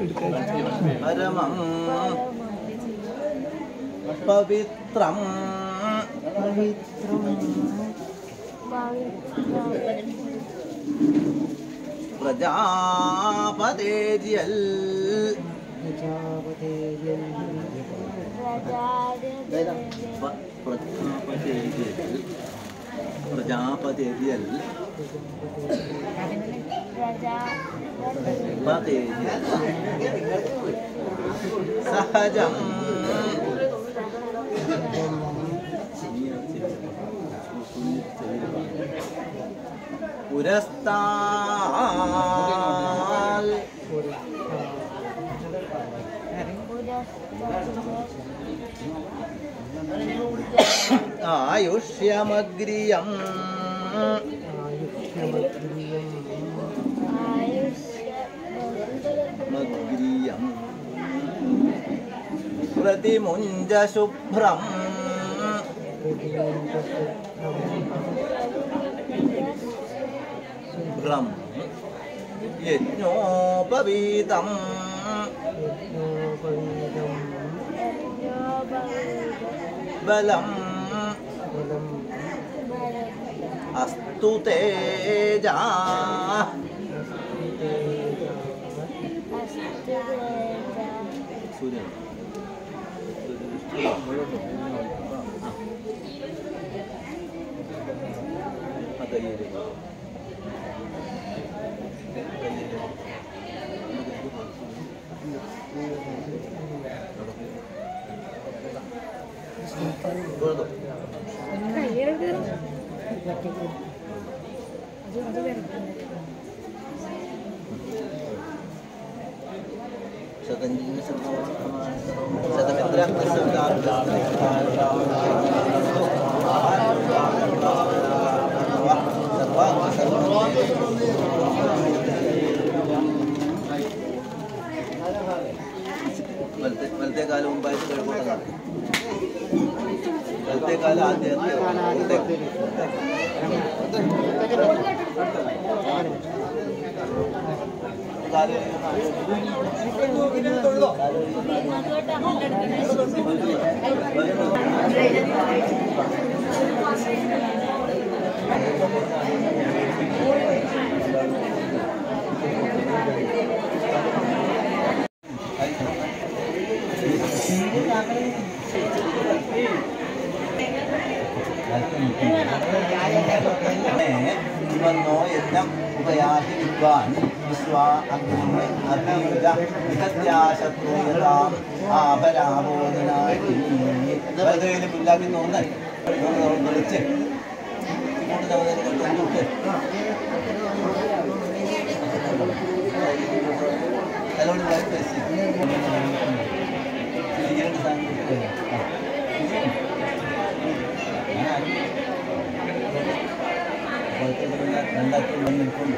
परमं पवित्रं प्रजापतेर्यल् प्रजापतेर्यल् सहजं पुरस्ताल् आयुष्यमग्रियम् प्रतिमुञ्ज शुभ्रम् यज्ञोपवीतम् बलम् अस्तु तेजा വലത്തെ കാലം മുമ്പായിട്ട് കിഴക്കോട്ട കാലം വലത്തെ കാലം ആദ്യം उपयाति विद्वान् विश्वा अग्नि अग्निज विहत्याशत्रुयताम् आभराबोधनायि വെറുതെ പുല്ലാക്കി തോന്നാൻ വിളിച്ച് നല്ലോണം പേശി രണ്ടാക്കി നിൽക്കുന്നു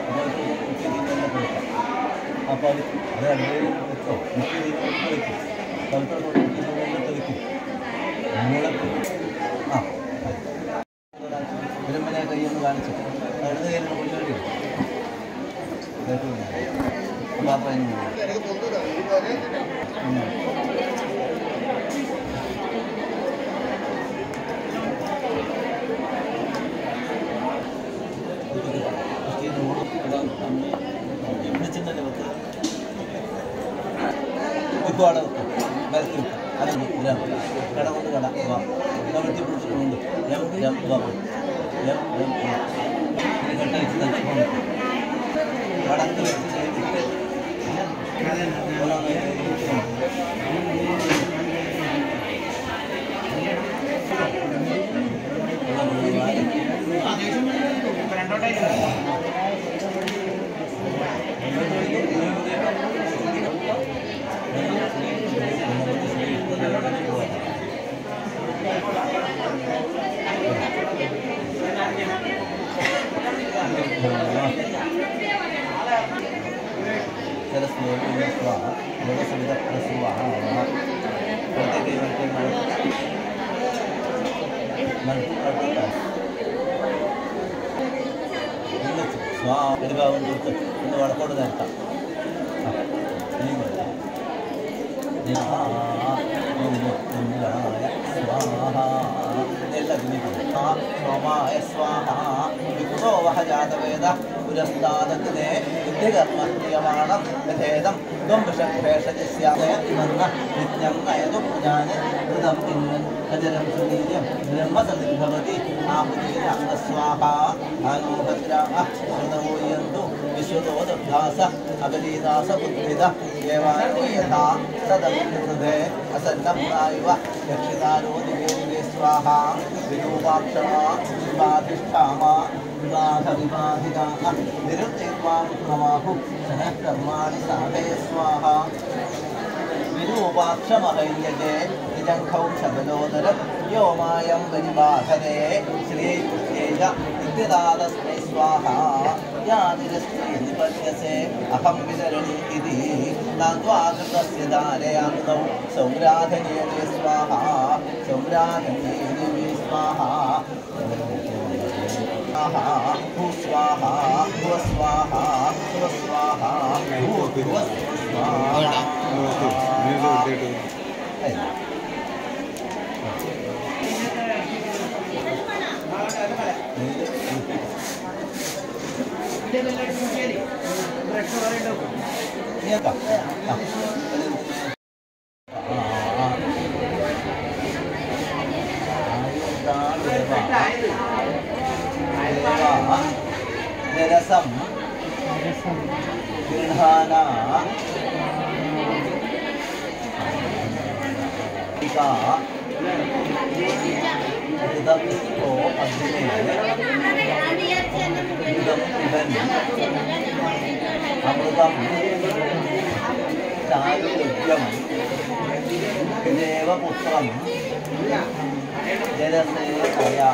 അപ്പോൾ അത് രണ്ടുപേരും വെച്ചോ മുഖ്യ വയ്ക്കും തെളിക്കും ആ വിരമ്പനെ കൈയൊന്ന് കാണിച്ചു ഇടത് കയ്യിൽ കൊണ്ടുവേണ്ടി പാപ്പ ഇപ്പോൾ ബലത്തിൽ അതൊന്നും കട കൊണ്ട് കട കവത്തി പിടിച്ചിട്ടുണ്ട് കെട്ടയച്ച് തളിച്ചുകൊണ്ട് കടക്ക് വെച്ച് ചെയ്തിട്ട് സ്വാ എടുക്കാവുന്ന കൊടുത്ത് ഒന്ന് വടക്കോട്ട് നേരത്താം सोमाय स्वाहा विप्रो वह जातवेद पुरस्तादग्ने विद्यकर्मक्रियमाणं यथेदं त्वं विषभेषजस्यादयतिमन्न नित्यं नयतु ज्ञाने कृतं इन्द्रन् अजरं सुवीर्यं ब्रह्मसन्निभवति आहुतिरङ्गस्वाहा आनोभद्राः श्रुतमूयन्तु विश्वतो दब्धास अगलीदासबुद्धिद देवानो यथा सदमुनिकृते असन्नप्रायुव यक्षितारो दिवे दिवे स्वाहा विरूपाक्षमा विवाधिष्ठामा विवाधविवाधिकाः निरुक्तिर्वां प्रमाहु सनः कर्माणि साधय स्वाहा विरूपाक्षमहैयजे निजङ्खौ सबलोदरं व्योमायं परिबाधते श्रीकृष्णेज नित्यदातस्मै स्वाहा यानिरस्मै निपद्यसे अहं वितरणि इति नाद्वाकृतस्य धारयान्तौ सौराधनीये स्वाहा सौराधनीये स्वाहा स्वाहा स्वाहा स्वाहा निरसं गृहाना ृदमिको अग्ने ृदं पिबन् अमृतं चारुरुद्यं देवपुत्रं जलसे तया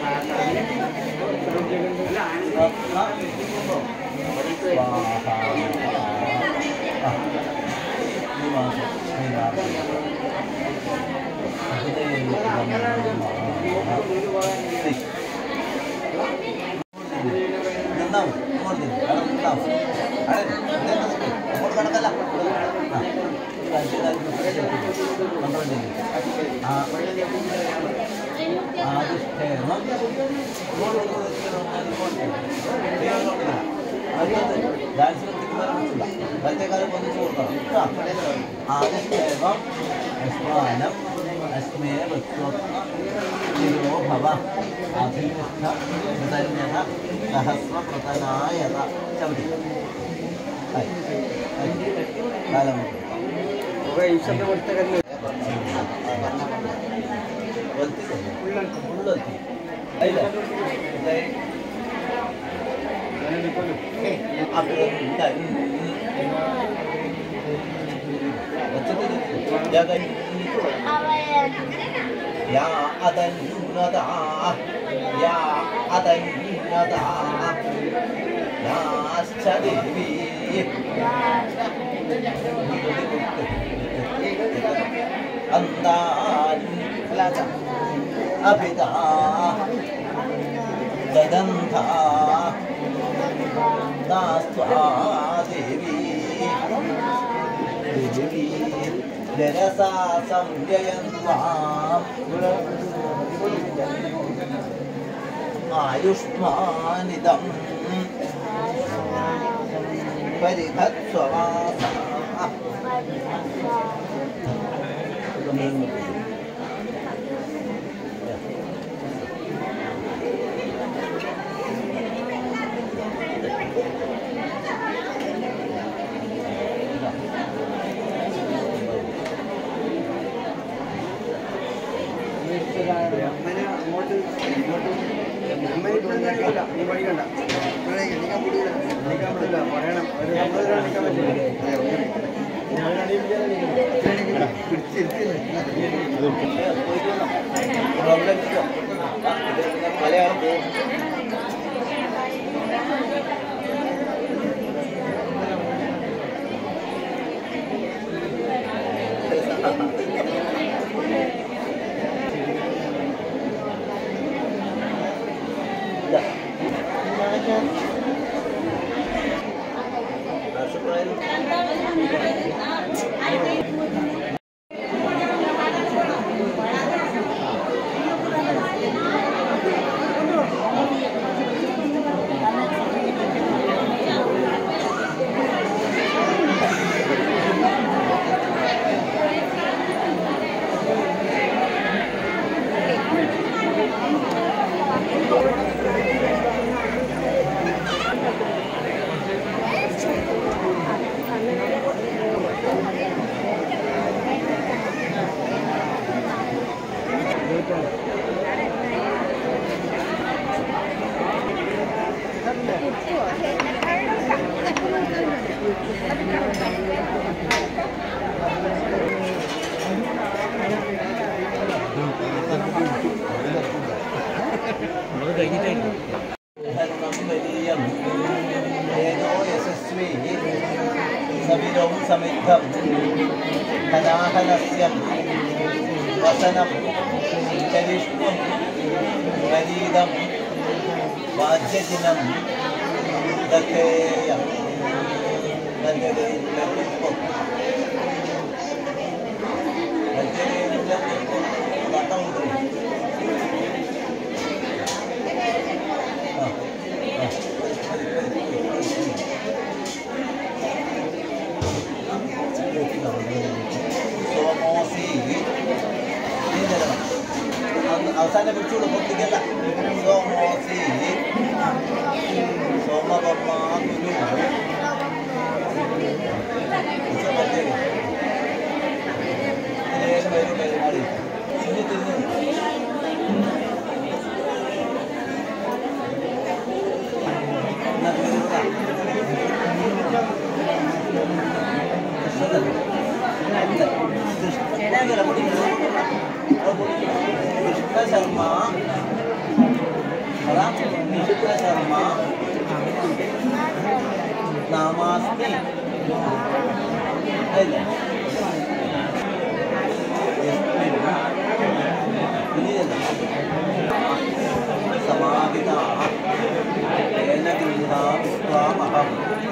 अस्मे वृत्तो भव अभियुक्त कृतज्ञता सहस्रकृतनायत चवति कालम् या अदन्नदा या अदन्नदा याश्च देवी अन्दान् अभिदा ददन्ता दास्त्वा देवी देवी जरसा संजयन्त्वाम् आयुष्मानिदं परिधत्स्ववासा सविरौ समिद्धं धनाहनस्यं वसनं चरिष्णुं मरीदं वाद्यजिनं दधेयं അവസാനം പിടിച്ചോളൂ പൊട്ടിക്കല്ല സോമോസി സോമബമ്മ ഗുരു പരിപാടി ഇനി തിരിഞ്ഞു कृष्ण शर्मा नामास्ति समाहिता तेन गृह्णा त्वामहम्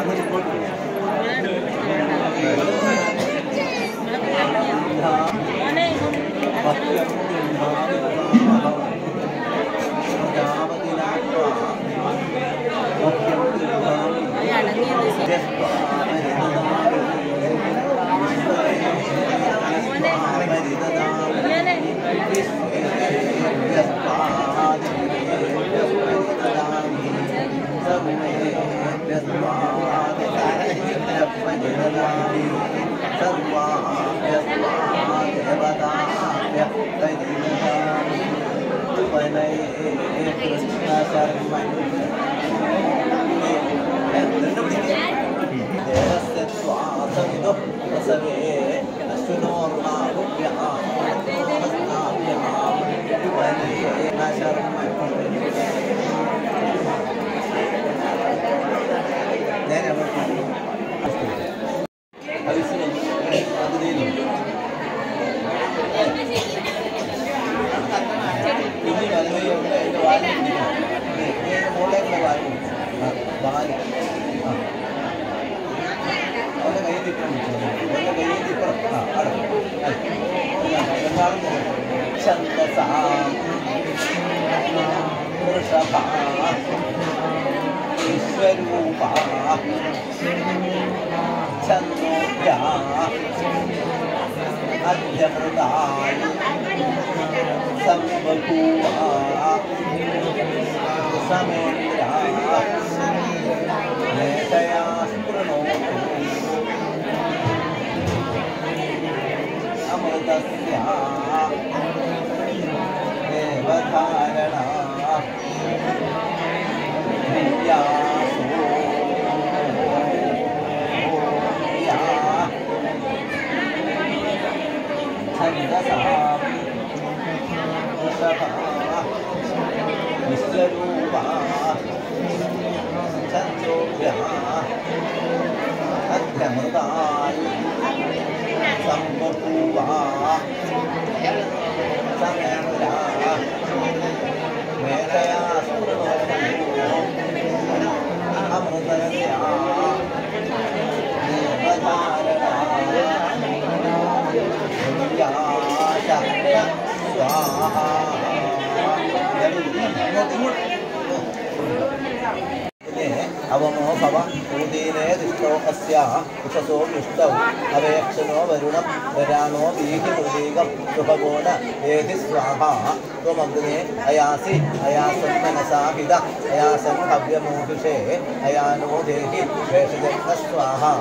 अवमो भव उदीने दिष्टो अस्या उषसो विष्टौ अवेक्षणो वरुणं वराणो वीहिमृदीगं सुभगोण एधि स्वाहा त्वमग्ने अयासि अयासं मनसा हिद अयासं हव्यमोहिषे अयानो देहि शेषजन्म स्वाहा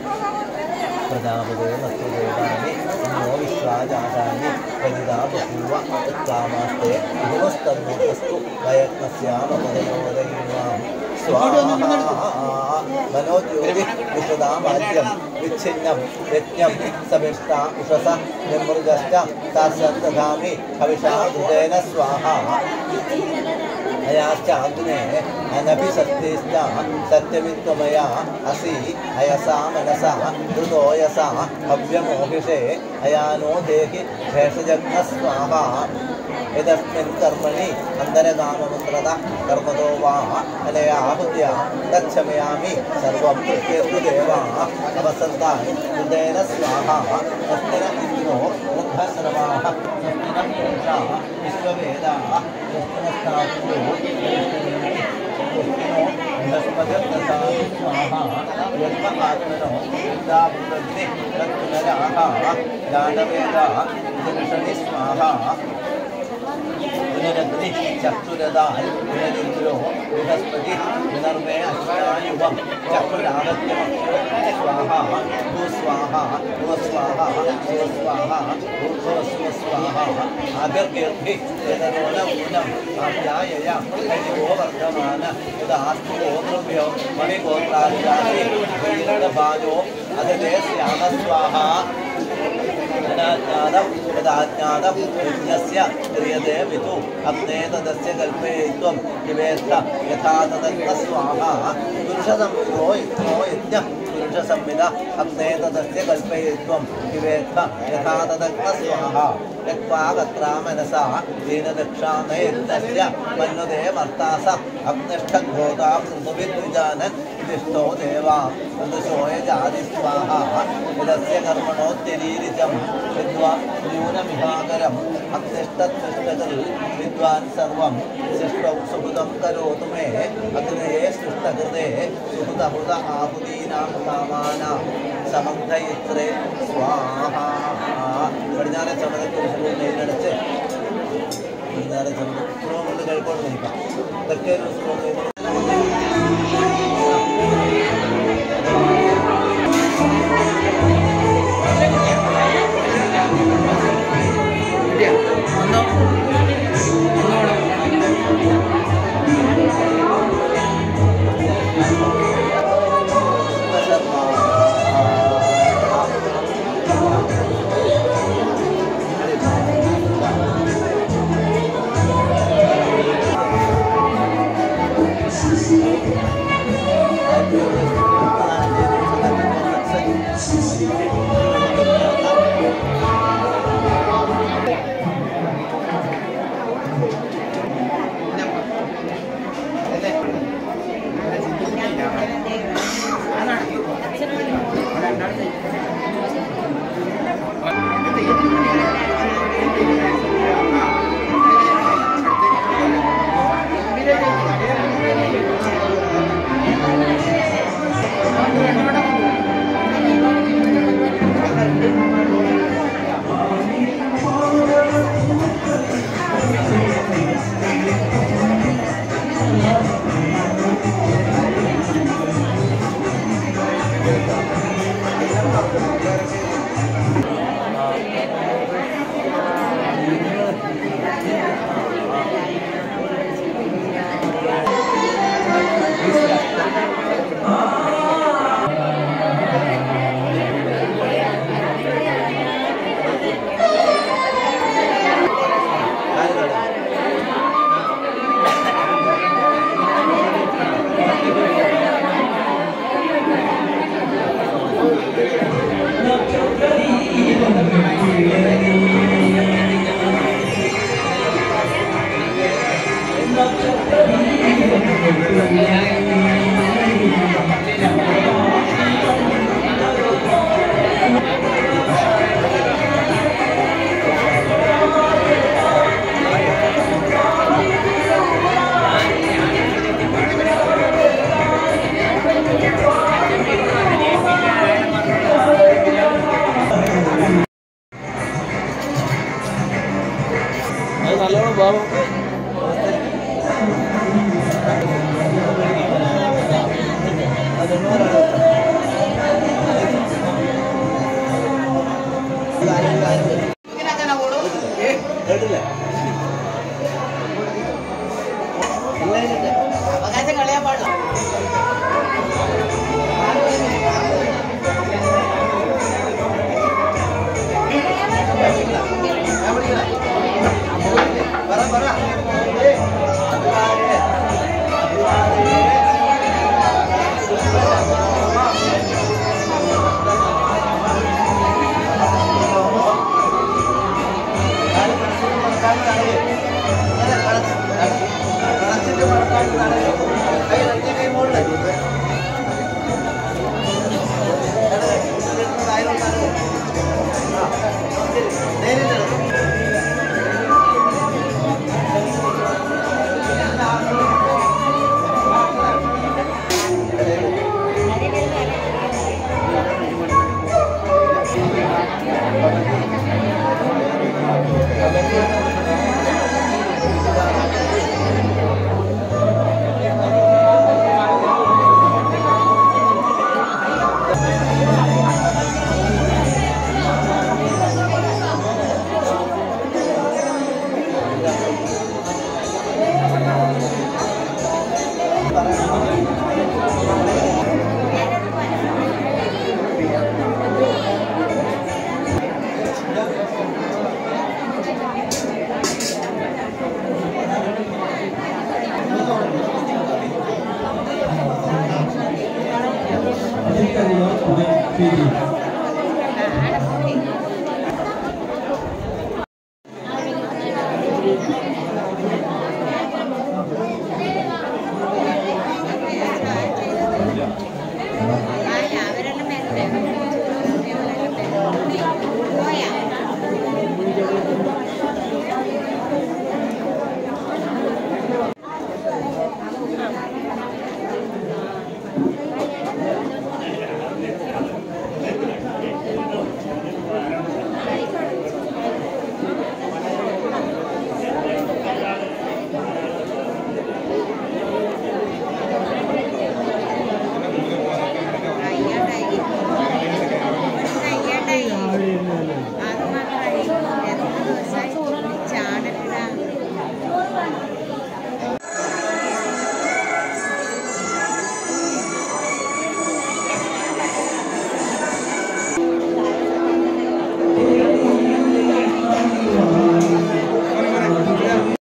प्रजापते मस्तु देवानि नो विश्वाजातानि परिदा बभूव तत्कामास्ते भुवस्तन्नोस्तु वयत्नस्यामपदयोदयिन्वाम् स्वाहा मनोज्योति विशदामाद्यं विच्छिन्नं यज्ञं समिष्टा उषसा निर्मृगश्च तास्यन्तधामि हविषा हृदेन स्वाहा अयाश्च अग्ने अनभिसत्तिश्च सत्यमित्वमया असि अयसा मनसा हृदोयसा हव्यमोहिषे अयानो देहि भेषजग्न स्वाहा यदस्मिन् कर्मणि अन्तरगाममुद्रता कर्मदो वा अनया हुत्या तच्छमयामि सर्वं कृत्यस्तु देवाः अवसन्तान् हृदयेन स्वाहा स्वस्तिन इन्द्रो वृद्धश्रवाः स्वस्तिन पुरुषाः विश्ववेदाः स्वस्तिनस्तात्रो स्वस्तिनो बृहस्पतिर्दधातु स्वाहा यज्ञ आत्मनो विद्याभुवन्ति तत्पुनराः दानवेदाः पुरुषणि स्वाहा पुनरग्नि चक्षुरदाल् पुनरिन्द्रो बृहस्पति पुनर्मे अश्वायुवं चक्षुरागत्यं स्वाहा भूस्वाहा भुवस्वाहा शिवस्वाहा भूर्भुवस्वस्वाहा आगर्गेर्भि वेदनोनूनम् आप्यायय हरिवो वर्धमान उदास्तु गोद्रव्यो मणिगोत्रादिराशि भैरवभाजो अदते श्याम स्वाहा यदाज्ञातं यज्ञस्य क्रियते वितु अग्ने तदस्य कल्पयित्वं निवेत्त यथा तदग्न स्वाहा पुरुषसंविदो यज्ञः पुरुषसंविदा अग्ने तदस्य कल्पयित्वं निवेत्त यथा तदग्न स्वाहा यत्वा गत्रा मनसा दीनदक्षानयज्ञस्य मन्नुते मर्तास अग्निष्ठघोता पृथुविद्विजानन् दिष्टो देवा मृदुशोय जाति स्वाहा यदस्य कर्मणोत्यरीरिचं विद्वान् न्यूनमिहाकरम् अग्निष्ठत्तिष्ठकल् विद्वान् सर्वं शिष्टौ सुहृदं करोतु मे अग्नये सृष्टकृते सुहृदहृद आहुतीनां कामानां समग्धयित्रे स्वाहा പടിഞ്ഞാറെ ചമതക്കുറിച്ച് നെയ്യടച്ച് പടിഞ്ഞാറെ ചമത സ്ലോ കൊണ്ട് കഴിക്കോട്ട് നിൽക്കാം തെക്കേ സ്ലോ Gracias.